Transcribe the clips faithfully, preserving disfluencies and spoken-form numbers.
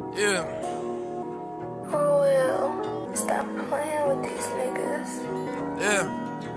Yeah. Oh well, stop playing with these niggas. Yeah.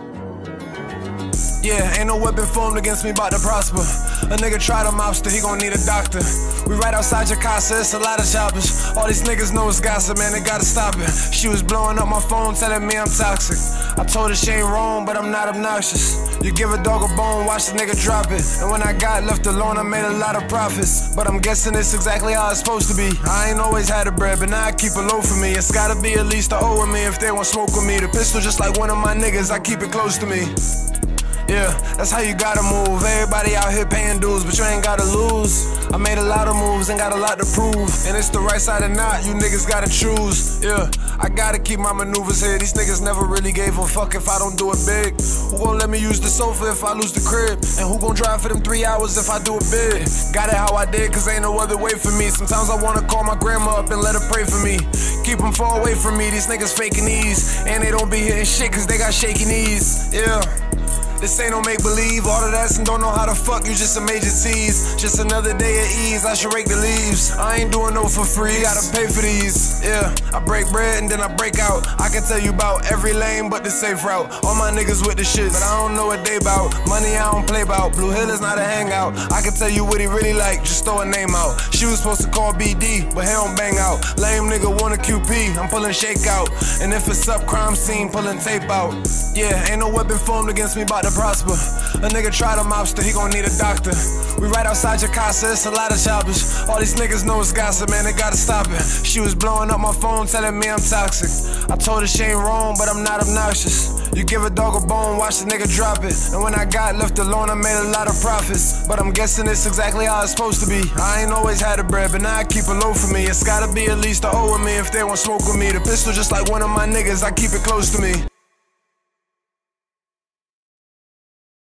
Yeah, ain't no weapon formed against me bout to prosper. A nigga try to mobster, he gon' need a doctor. We right outside your casa, it's a lot of choppers. All these niggas know it's gossip, man, they gotta stop it. She was blowing up my phone, telling me I'm toxic. I told her she ain't wrong, but I'm not obnoxious. You give a dog a bone, watch the nigga drop it. And when I got left alone, I made a lot of profits. But I'm guessing it's exactly how it's supposed to be. I ain't always had the bread, but now I keep it low for me. It's gotta be at least a O with me if they want smoke with me. The pistol just like one of my niggas, I keep it close to me. Yeah, that's how you gotta move. Everybody out here paying dues, but you ain't gotta lose. I made a lot of moves and got a lot to prove. And it's the right side or not, you niggas gotta choose. Yeah, I gotta keep my maneuvers here. These niggas never really gave a fuck if I don't do it big. Who gon' let me use the sofa if I lose the crib? And who gon' drive for them three hours if I do it big? Got it how I did, cause ain't no other way for me. Sometimes I wanna call my grandma up and let her pray for me. Keep them far away from me, these niggas faking these. And they don't be hitting shit cause they got shaky knees. Yeah. This ain't no make-believe, all of that and don't know how to fuck, you just a major tease. Just another day of ease, I should rake the leaves. I ain't doing no for free, gotta pay for these. Yeah, I break bread and then I break out. I can tell you about every lane but the safe route. All my niggas with the shit, but I don't know what they bout. Money I don't play bout, Blue Hill is not a hangout. I can tell you what he really like, just throw a name out. She was supposed to call B D, but he don't bang out. Lame nigga want a Q P, I'm pulling shake out. And if it's up crime scene, pulling tape out. Yeah, ain't no weapon formed against me bout to prosper. A nigga try to mobster, he gon' need a doctor. We right outside your casa, it's a lot of choppers. All these niggas know it's gossip, man, they gotta stop it. She was blowing up my phone, telling me I'm toxic. I told her she ain't wrong, but I'm not obnoxious. You give a dog a bone, watch the nigga drop it. And when I got left alone, I made a lot of profits. But I'm guessing it's exactly how it's supposed to be. I ain't always had the bread, but now I keep it low for me. It's gotta be at least a O with me if they want smoke with me. The pistol just like one of my niggas, I keep it close to me.